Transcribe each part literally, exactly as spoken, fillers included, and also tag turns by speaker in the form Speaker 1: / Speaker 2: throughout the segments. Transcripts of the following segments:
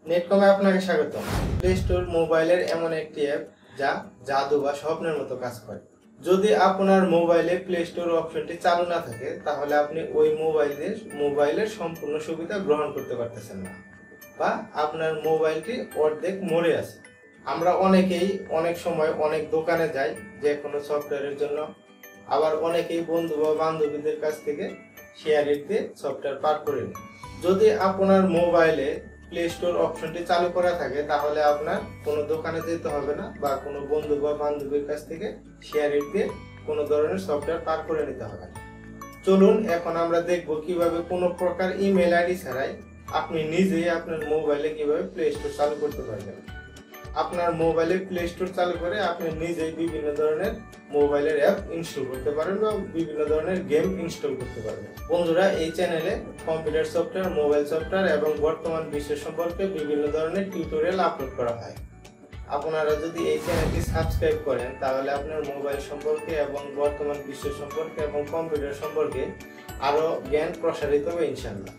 Speaker 1: নেটকমে আপনাকে স্বাগতম। Play store মোবাইলের এমন একটি অ্যাপ যা জাদু বা স্বপ্নের মতো কাজ করে। যদি আপনার মোবাইলে প্লে স্টোর অপশনটি চালু না থাকে তাহলে আপনি ওই মোবাইলের মোবাইলের সম্পূর্ণ সুবিধা গ্রহণ করতে পারতেছেন না, বা আপনার মোবাইলটি অর্ধেক মরে আছে। আমরা অনেকেই অনেক সময় অনেক দোকানে যাই যে কোনো সফটওয়্যারের জন্য, আবার অনেকেই বন্ধু বা বান্ধবীদের কাছ থেকে শেয়ারিং দিয়ে সফটওয়্যার পার করে নিই। যদি আপনার মোবাইলে প্লে স্টোর অপশনটি চালু করা থাকে তাহলে আপনার কোনো দোকানে যেতে হবে না, বা কোনো বন্ধু বা বান্ধবীর কাছ থেকে শেয়ারিং দিয়ে কোনো ধরনের সফটওয়্যার পার করে নিতে হবে না। চলুন এখন আমরা দেখব কিভাবে কোনো প্রকার ইমেল আইডি ছাড়াই আপনি নিজেই আপনার মোবাইলে কিভাবে প্লে স্টোর চালু করতে পারবেন। আপনার মোবাইলে প্লে স্টোর চালু করে আপনি নিজেই বিভিন্ন ধরনের মোবাইলের অ্যাপ ইনস্টল করতে পারেন বা বিভিন্ন ধরনের গেম ইনস্টল করতে পারবেন। বন্ধুরা, এই চ্যানেলে কম্পিউটার সফটওয়্যার, মোবাইল সফটওয়্যার এবং বর্তমান বিশ্ব সম্পর্কে বিভিন্ন ধরনের টিউটোরিয়াল আপলোড করা হয়। আপনারা যদি এই চ্যানেলটি সাবস্ক্রাইব করেন তাহলে আপনার মোবাইল সম্পর্কে এবং বর্তমান বিশ্ব সম্পর্কে এবং কম্পিউটার সম্পর্কে আরো জ্ঞান প্রসারিত হবে ইনশাআল্লাহ।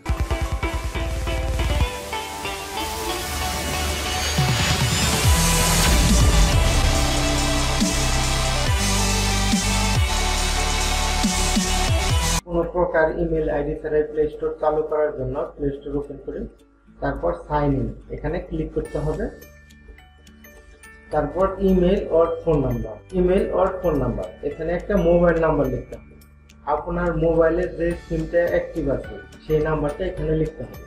Speaker 1: কোনো প্রকার ইমেল আইডি ছাড়াই প্লে স্টোর চালু করার জন্য প্লে স্টোর ওপেন করে তারপর সাইন ইন এখানে ক্লিক করতে হবে। তারপর email or phone number, email or phone number এখানে একটা মোবাইল নাম্বার লিখতে হবে। আপনার মোবাইলের যে সিমটা অ্যাক্টিভ আছে সেই নাম্বারটা এখানে লিখতে হবে।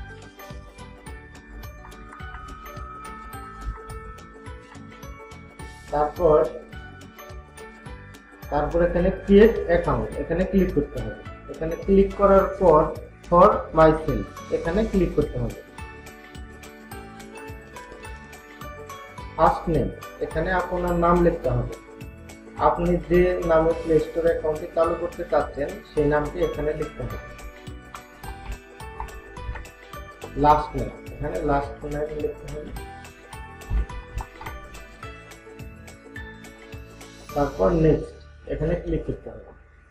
Speaker 1: তারপর তারপর এখানে ক্রিয়েট অ্যাকাউন্ট এখানে ক্লিক করতে হবে। এখানে ক্লিক করার পর ফর মাইসেলফ এখানে ক্লিক করতে হবে। ফার্স্ট নেম এখানে আপনার নাম লিখতে হবে। আপনি যে নামে প্লে স্টোর অ্যাকাউন্টটি চালু করতে চাচ্ছেন সেই নামটি এখানে লিখতে হবে। লাস্ট নেম এখানে লাস্ট নেম লিখতে হবে। তারপর নেক্সট এখানে ক্লিক করতে হবে।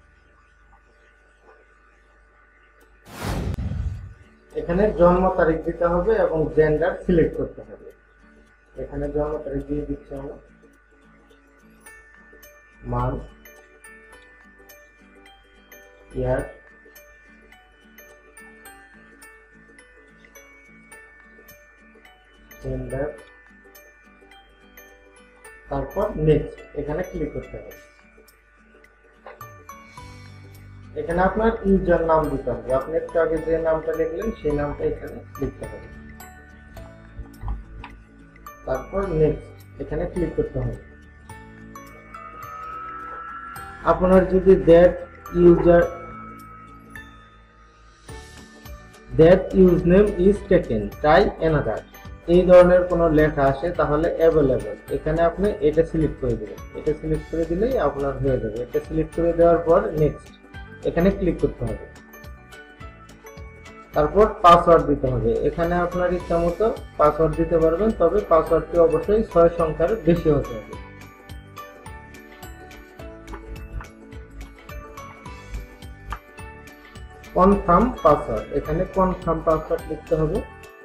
Speaker 1: এখানে জন্ম তারিখ দিতে হবে এবং জেন্ডার সিলেক্ট করতে হবে। এখানে জন্ম তারিখ দিয়ে দিচ্ছি আমরা, মান্থ, ইয়ার, জেন্ডার, তারপর নেক্সট এখানে ক্লিক করতে হবে। এখানে আপনার ইউজার নাম দিতে হবে। আপনি একটু আগে যে নামটা লিখলেন সেই নামটা এখানে লিখতে হবে। তারপর নেক্সট এখানে ক্লিক করতে হবে। আপনার যদি that user that use name is taken try another এই ধরনের কোনো লেখা আসে তাহলে অ্যাভেলেবল এখানে আপনি এটা সিলেক্ট করে দিবেন। এটা সিলেক্ট করে দিলেই আপনার হয়ে যাবে। এটা সিলেক্ট করে দেওয়ার পর নেক্সট এখানে ক্লিক করতে হবে। তারপর পাসওয়ার্ড দিতে হবে। এখানে আপনার ইচ্ছা মতো পাসওয়ার্ড দিতে পারবেন, তবে পাসওয়ার্ডটি অবশ্যই ছয় সংখ্যার বেশি হতে হবে। কনফার্ম পাসওয়ার্ড এখানে কনফার্ম পাসওয়ার্ড লিখতে হবে।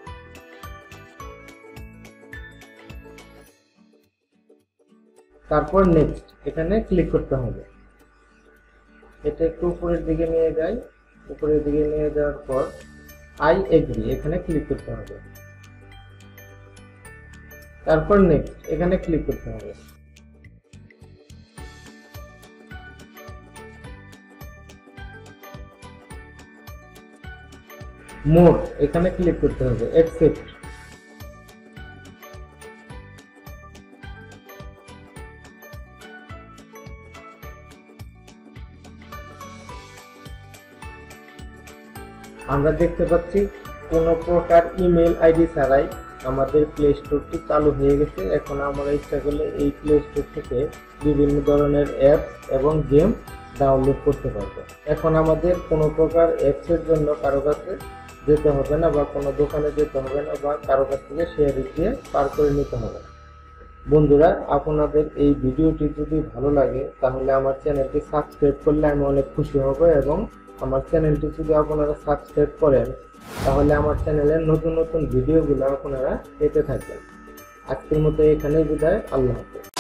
Speaker 1: তারপর নেক্সট এখানে ক্লিক করতে হবে। এটা একটু উপরের দিকে নিয়ে যাই। উপরের দিকে নিয়ে যাওয়ার পর আই এগ্রি এখানে ক্লিক করতে হবে। তারপর নেক্সট এখানে ক্লিক করতে হবে। মোর এখানে ক্লিক করতে হবে। অ্যাকসেপ্ট আমরা দেখতে পাচ্ছি কোনো প্রকার ইমেল আইডি ছাড়াই আমাদের প্লে স্টোরটি চালু হয়ে গেছে। এখন আমরা ইচ্ছা করলে এই প্লে স্টোর থেকে বিভিন্ন ধরনের অ্যাপ এবং গেম ডাউনলোড করতে পারবো। এখন আমাদের কোনো প্রকার অ্যাপসের জন্য কারো কাছে যেতে হবে না, বা কোনো দোকানে যেতে হবে না, বা কারো কাছ থেকে শেয়ার দিয়ে পার করে নিতে হবে না। বন্ধুরা, আপনাদের এই ভিডিওটি যদি ভালো লাগে তাহলে আমার চ্যানেলটি সাবস্ক্রাইব করলে আমি অনেক খুশি হব, এবং আমার চ্যানেলটি যদি আপনারা সাবস্ক্রাইব করেন তাহলে আমার চ্যানেলের নতুন নতুন ভিডিওগুলো আপনারা পেতে থাকবেন। আজকের মতো এখানেই বিদায়। আল্লাহ হাফেজ।